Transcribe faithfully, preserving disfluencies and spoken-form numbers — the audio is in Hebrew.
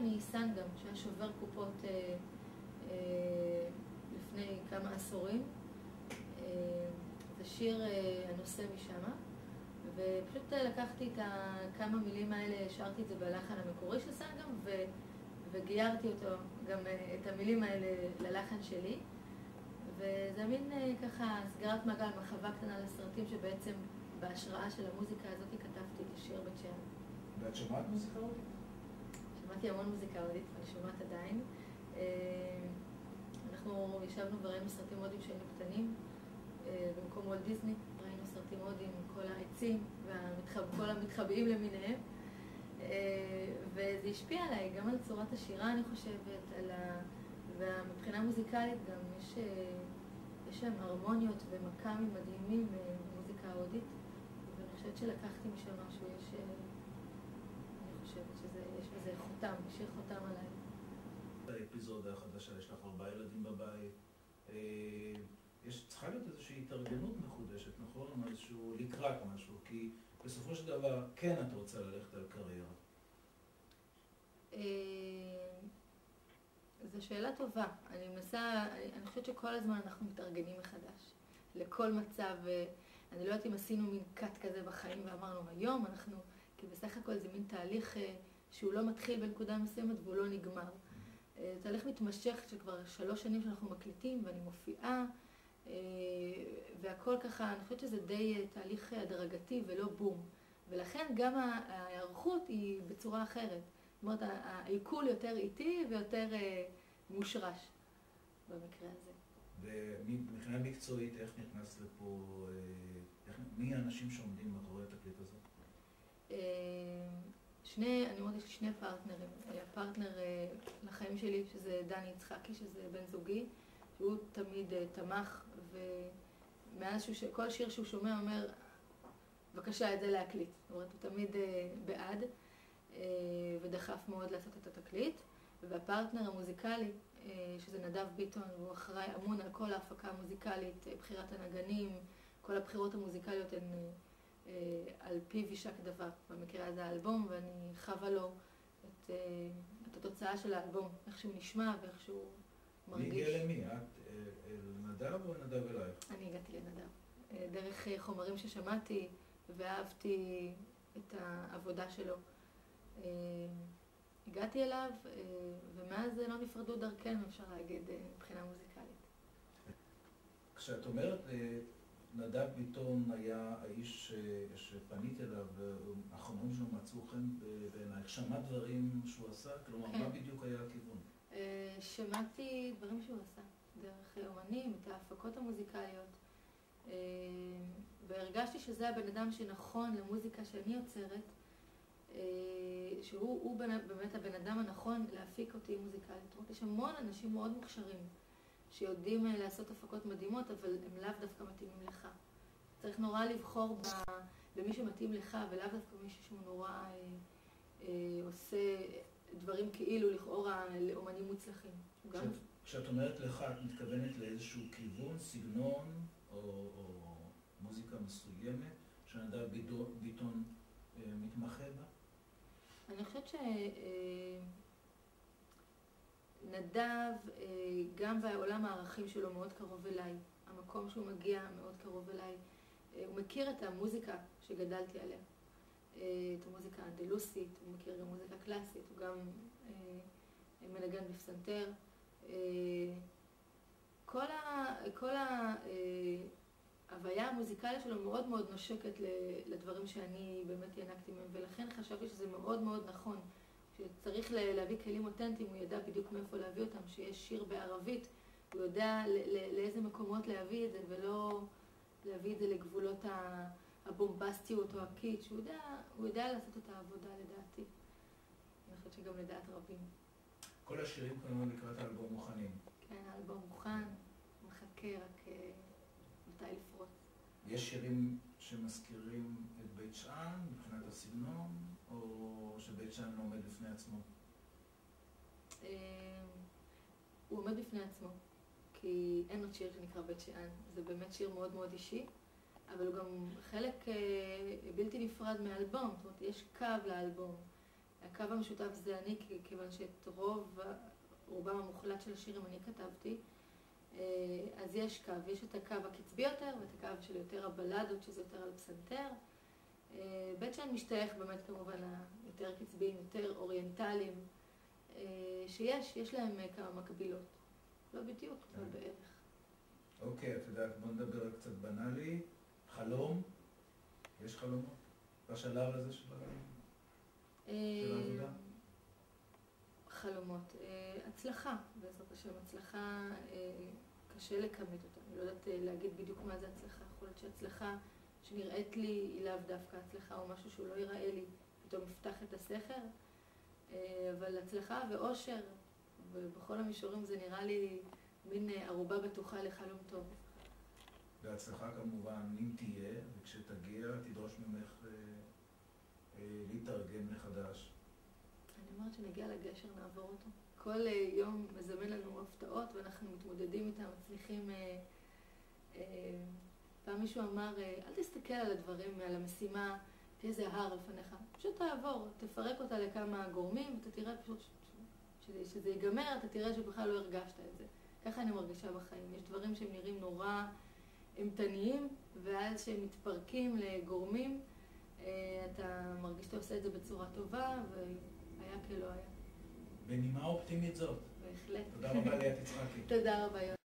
מסנגם, שהיה שובר קופות אה, אה, לפני כמה עשורים. אה, זה שיר אה, הנושא משמה, ופשוט לקחתי את כמה מילים האלה, שרתי את זה בלחן המקורי של סנגם, ו... וגיירתי אותו, גם את המילים האלה ללחן שלי. וזה מין ככה סגירת מעגל, מחווה קטנה לסרטים שבעצם בהשראה של המוזיקה הזאת כתבתי את השיר בת שם. ואת שמעת מוזיקה הודית? שמעתי המון מוזיקה הודית, ואני שומעת עדיין. אנחנו ישבנו וראינו סרטים הודיים שהיינו קטנים, במקום וולט דיסני, ראינו סרטים הודיים עם כל העצים וכל המתחבאים למיניהם. וזה השפיע עליי, גם על צורת השירה אני חושבת, על ה... ומבחינה מוזיקלית גם יש, יש שם הרמוניות ומקאמים מדהימים במוזיקה ההודית, ואני חושבת שלקחתי משם משהו, יש, אני חושבת שיש בזה חותם, שיר חותם עליי. באפיזודה החדשה יש לך ארבעה ילדים בבית, יש, צריכה להיות איזושהי התארגנות מחודשת, נכון? או איזשהו לקראת משהו, כי בסופו של דבר כן את רוצה ללכת על קריירה. זו שאלה טובה. אני מנסה, אני חושבת שכל הזמן אנחנו מתארגנים מחדש לכל מצב. אני לא יודעת אם עשינו מין קאט כזה בחיים ואמרנו היום אנחנו, כי בסך הכל זה מין תהליך שהוא לא מתחיל בנקודה מסוימת והוא לא נגמר. תהליך מתמשך שכבר שלוש שנים שאנחנו מקליטים ואני מופיעה, והכל ככה, אני חושבת שזה די תהליך הדרגתי ולא בום. ולכן גם ההיערכות היא בצורה אחרת. זאת אומרת, העיכול יותר איטי ויותר מושרש במקרה הזה. ומבחינה מקצועית, איך נכנס לפה, מי האנשים שעומדים מאחורי התקליט הזה? שני, אני אומרת, יש לי שני פרטנרים. הפרטנר לחיים שלי, שזה דני יצחקי, שזה בן זוגי, שהוא תמיד תמך, ומאז כל שיר שהוא שומע אומר, בבקשה את זה להקליט. זאת אומרת, הוא תמיד בעד. ודחף מאוד לעשות את התקליט, והפרטנר המוזיקלי, שזה נדב ביטון, הוא אחראי אמון על כל ההפקה המוזיקלית, בחירת הנגנים, כל הבחירות המוזיקליות הן על פיו יישק דבר, במקרה הזה האלבום, ואני חווה לו את, את התוצאה של האלבום, איך שהוא נשמע ואיך שהוא מרגיש. מי הגיע למי? את אל נדב או נדב אלייך? אני הגעתי לנדב. דרך חומרים ששמעתי ואהבתי את העבודה שלו. הגעתי אליו, ומאז לא נפרדו דרכנו, אפשר להגיד, מבחינה מוזיקלית. כשאת אומרת, נדב ביטון היה האיש שפנית אליו, והחומרים שלו מצאו חן בעינייך. שמעת דברים שהוא עשה? כלומר, מה בדיוק היה הכיוון? שמעתי דברים שהוא עשה, דרך אומנים, את ההפקות המוזיקליות, והרגשתי שזה הבן אדם שנכון למוזיקה שאני יוצרת, שהוא באמת הבן אדם הנכון להפיק אותי מוזיקלית. זאת אומרת, יש המון אנשים מאוד מוכשרים שיודעים לעשות הפקות מדהימות, אבל הם לאו דווקא מתאימים לך. צריך נורא לבחור במי שמתאים לך, ולאו דווקא מישהו שהוא נורא עושה דברים כאילו לכאורה לאומנים מוצלחים. כשאת אומרת לך, את מתכוונת לאיזשהו כיוון, סגנון או מוזיקה מסוימת, שנדב ביטון מתמחה בה? אני חושבת שנדב, גם בעולם הערכים שלו מאוד קרוב אליי. המקום שהוא מגיע מאוד קרוב אליי. הוא מכיר את המוזיקה שגדלתי עליה. את המוזיקה האנדלוסית, הוא מכיר גם מוזיקה קלאסית, הוא גם מנגן בפסנתר. כל ה... כל ה... ההוויה המוזיקלית שלו מאוד מאוד נושקת לדברים שאני באמת ינקתי מהם, ולכן חשבתי שזה מאוד מאוד נכון. שצריך להביא כלים אותנטיים, הוא ידע בדיוק מאיפה להביא אותם, שיש שיר בערבית, הוא יודע לאיזה מקומות להביא את זה, ולא להביא את זה לגבולות הבומבסטיות או הקיץ'. הוא יודע, הוא יודע לעשות את העבודה לדעתי. אני חושבת שגם לדעת רבים. כל השירים כמובן לקראת האלבום מוכנים. כן, האלבום מוכן, מחכה רק מתי לפרוץ. יש שירים שמזכירים את בית שאן מבחינת הסגנון, או שבית שאן עומד בפני עצמו? הוא עומד בפני עצמו, כי אין עוד שיר שנקרא בית שאן. זה באמת שיר מאוד מאוד אישי, אבל הוא גם חלק בלתי נפרד מהאלבום. זאת אומרת, יש קו לאלבום. הקו המשותף זה אני, כיוון שאת רוב, רובם המוחלט של השירים אני כתבתי. אז יש קו, יש את הקו הקצבי יותר, ואת הקו של יותר הבלדות, שזה יותר על פסנתר. בית שאן משתייך באמת כמובן ליותר קצביים, יותר אוריינטליים, שיש, יש להם כמה מקבילות. לא בדיוק, אבל בערך. אוקיי, את יודעת, בוא נדבר קצת בנאלי. חלום? יש חלומות? בשלב הזה של העבודה? חלומות. הצלחה, בעזרת השם, הצלחה קשה לכמת אותה. אני לא יודעת להגיד בדיוק מה זה הצלחה. יכול להיות שהצלחה שנראית לי היא לאו דווקא הצלחה או משהו שהוא לא ייראה לי, פתאום יפתח את הסכר. אבל הצלחה ואושר, ובכל המישורים זה נראה לי מין ערובה בטוחה לחלום טוב. והצלחה כמובן, אם תהיה, וכשתגיע, תדרוש ממך אה, אה, להתארגן מחדש. אני אומרת שנגיע לגשר, נעבור אותו. כל אה, יום מזמן לנו הפתעות, ואנחנו מתמודדים איתם, מצליחים... אה, אה, פעם מישהו אמר, אה, אל תסתכל על הדברים, על המשימה, תהיה איזה הר לפניך. פשוט תעבור, תפרק אותה לכמה גורמים, אתה תראה פשוט ש... שזה ייגמר, אתה תראה שבכלל לא הרגשת את זה. ככה אני מרגישה בחיים. יש דברים שהם נראים נורא אימתניים, ואז שהם מתפרקים לגורמים, אתה מרגיש שאתה עושה את זה בצורה טובה, והיה כלא היה. בנימה אופטימית זאת. בהחלט. תודה רבה ליאת יצחקי. תודה רבה.